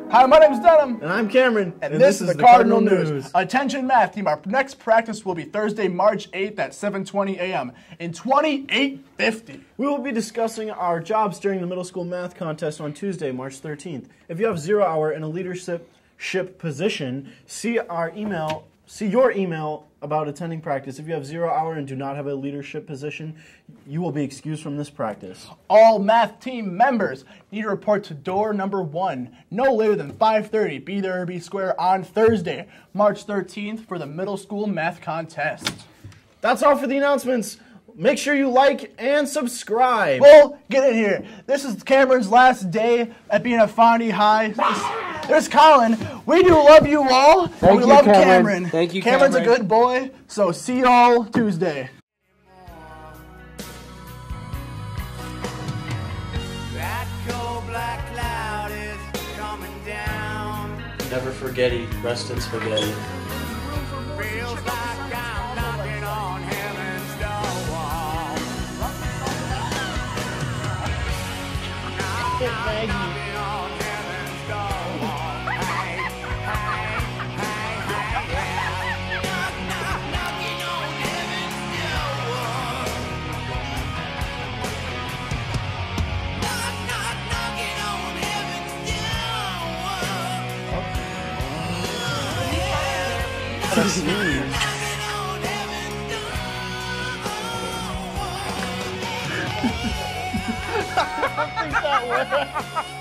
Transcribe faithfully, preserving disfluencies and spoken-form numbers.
Hi, my name is Dunham. And I'm Cameron. And, and this, this is the Cardinal, Cardinal News. News. Attention math team, our next practice will be Thursday, March eighth at seven twenty a m in twenty-eight fifty. We will be discussing our jobs during the middle school math contest on Tuesday, March thirteenth. If you have zero hour in a leadership position, see our email, see your email about attending practice. If you have zero hour and do not have a leadership position, you will be excused from this practice. All math team members need to report to door number one no later than five thirty. Be there or be square on Thursday, March thirteenth for the middle school math contest. That's all for the announcements. Make sure you like and subscribe. Well, get in here. This is Cameron's last day at being at Fondy High. There's Colin. We do love you all. Thank and we you, love Cameron. Cameron. Thank you, Cameron's Cameron. a good boy. So see y'all Tuesday. That cold black cloud is coming down. Never forgetty. Rest in spaghetti. Feels like I'm knocking on heaven's door. Knocking on heaven's door. Hey, hey, hey, hey, yeah. Knock, knock, knocking on heaven's door. Knock, knock, knocking on heaven's door. What a sneeze. I don't think that worked.